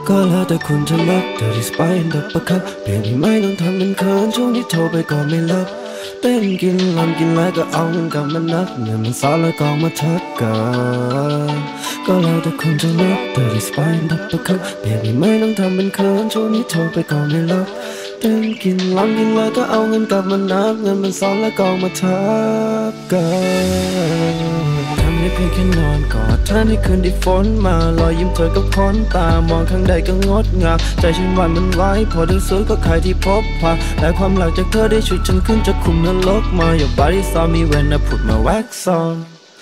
ก็แล้วแต่คุณจะรับเธอที่สไปน์ดับประคับเปลี่ยนไม่ต้องทำเป็นเขินช่วงที่โทรไปก็ไม่รับเต้นกินลำกินแล้วก็เอาเงินกลับมานับเงินมันซ้อนแล้วก็มาทักกันก็แล้วแต่คุณจะรับเธอที่สไปน์ดับประคับเปลี่ยนไม่ต้องทำเป็นเขินช่วงนี้โทรไปก็ไม่รับเต้นกินลำกินแล้วก็เอาเงินกลับมานับเงินมันซ้อนแล้วก็มาทักกันทำได้เพียงแค่นอนกอดเธอในคืนที่ฝนมารอยยิ้มเธอกับขนตามองข้างใดก็งดงามใจฉันหวั่นมันไหวพอเธอสวยก็ใครที่พบผ่านและความหลังจากเธอได้ช่วยฉันขึ้นจากขุมนรกมา Your body saw me when I put my wax on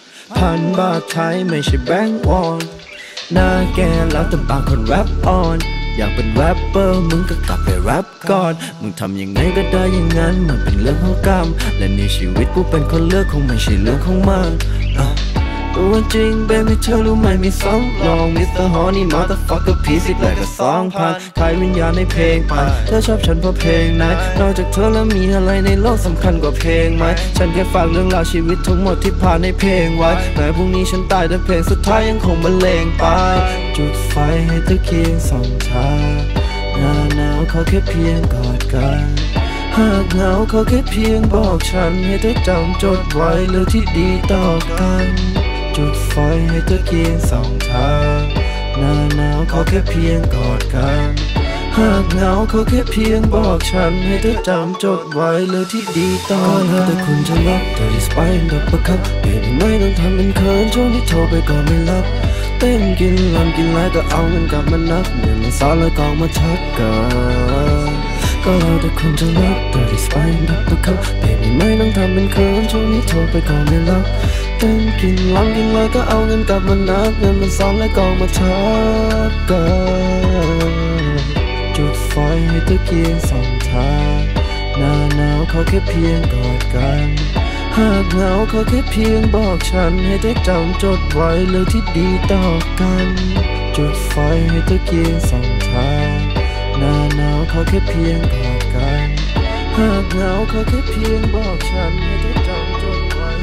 1,000 บาทไทยไม่ใช่แบงก์วอนหน้าแกแล้วแต่ปากคนแรปออนอยากเป็นแรปเปอร์มึงก็กลับไปแรปก่อนมึงทำยังไงก็ได้อย่างนั้นมันเป็นเรื่องของกรรมและในชีวิตกูเป็นคนเลือกคงไม่ใช่เรื่องของมันรู้จริง baby เธอรู้ไหมมีสองลอง Mr. Honey motherfucker piece it like a song ผ่านขายวิญญาณในเพลงผ่านเธอชอบฉันเพราะเพลงไหนนอกจากเธอแล้วมีอะไรในโลกสำคัญกว่าเพลงไหมฉันแค่ฝากเรื่องราวชีวิตทั้งหมดที่ผ่านในเพลงไว้แม้พรุ่งนี้ฉันตายแต่เพลงสุดท้ายยังคงบรรเลงไปจุดไฟให้เธอเคียงสองทางหน้าหนาวขอแค่เพียงกอดกันหากเหงาขอแค่เพียงบอกฉันให้เธอจำจดไว้เรื่องที่ดีต่อกันจุดไฟให้เธอเคียงสองทางหน้าหนาวขอแค่เพียงกอดกันหากเหงาขอแค่เพียงบอกฉันให้เธอจำจดไว้เรื่องที่ดีต่อกันก็แล้วแต่คุณจะรับเธอที่สไปน์ดับประคับเปลี่ยนไม่ต้องทำเป็นเขินช่วงที่โทรไปก็ไม่รับเต้นกินลำกินแล้วก็เอาเงินกลับมานับเงินมันซ้อนแล้วก็มาทักกันก็แล้วแต่คุณจะรับเธอที่สไปน์ดับประคับเปลี่ยนไม่ต้องทำเป็นเขินช่วงนี้โทรไปก็ไม่รับเต้นกินลำกินแล้วก็เอาเงินกลับมานับเงินมันซ้อนแล้วก็มาทักกันจุดไฟให้เธอเคียงสองทางหน้าหนาวขอแค่เพียงกอดกันหากเหงาขอแค่เพียงบอกฉันให้เธอจำจดไว้เรื่องที่ดีต่อกันจุดไฟให้เธอเคียงสองทางหน้าหนาวขอแค่เพียงกอดกันหากเหงาขอแค่เพียงบอกฉันให้เธอจำจดไว้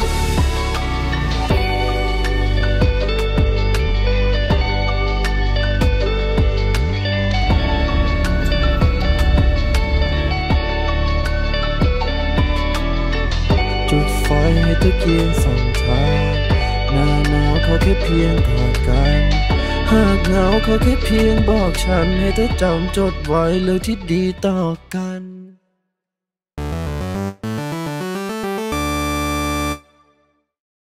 จุดไฟให้เธอเคียงสองทางหน้าหนาวขอแค่เพียงกอดกันหากเหงาขอแค่เพียงบอกฉันให้เธอจำจดไว้เรื่องที่ดีต่อกัน